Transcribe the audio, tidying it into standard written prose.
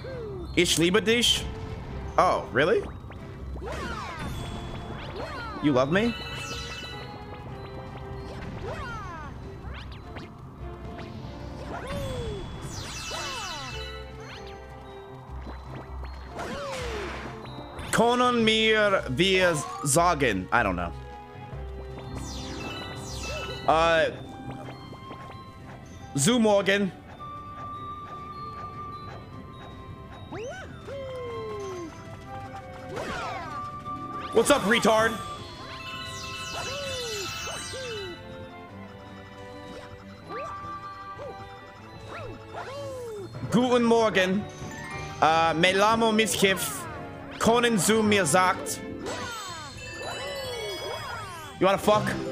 Ich liebe dich. Oh, really? You love me? Können wir sagen? I don't know. Zu morgen. What's up, retard? Guten Morgen. Me llamo Miskif. Können zu mir sagt. You wanna fuck?